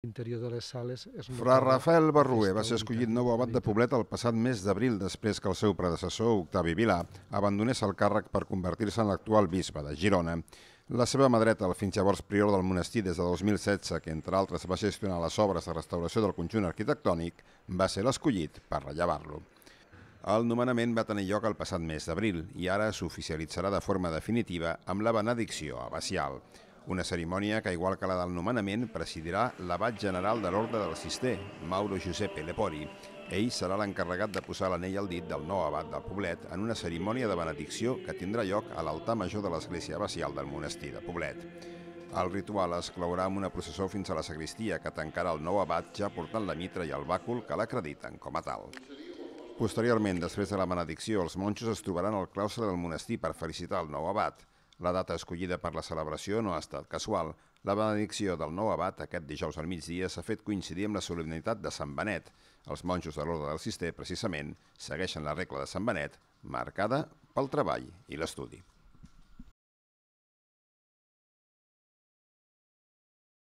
L'interior de les sales és Fra notable Rafael Barrué va aquesta ser escollit unitat. nou abat de Poblet el passat mes d'abril, després que el seu predecessor, Octavi Vilà, abandonés el càrrec per convertir-se en l'actual bisbe de Girona. La seva mà dreta, el fins llavors prior del monestir des de 2016, que entre altres va gestionar les obres de restauració del conjunt arquitectònic, va ser l'escollit per rellevar-lo. El nomenament va tenir lloc el passat mes d'abril i ara s'oficialitzarà de forma definitiva amb la benedicció abacial. Una cerimònia que, igual que la del nomenament, presidirà l'abat general de l'Orde del Cister, Mauro Giuseppe Lepori. Ell serà l'encarregat de posar l'anell al dit del nou abat del Poblet en una cerimònia de benedicció que tindrà lloc a l'altar major de l'església abacial del monestir de Poblet. El ritual es clourà amb una processó fins a la sagristia que tancarà el nou abat ja portant la mitra i el bàcul que l'acrediten com a tal. Posteriorment, després de la benedicció, els monjos es trobaran al claustre del monestir per felicitar el nou abat. La data escollida per la celebració no ha estat casual. La benedicció del nou abat, aquest dijous al migdia, s'ha fet coincidir amb la solemnitat de Sant Benet. Els monjos de l'Orde del Cister, precisament, segueixen la regla de Sant Benet, marcada pel treball i l'estudi.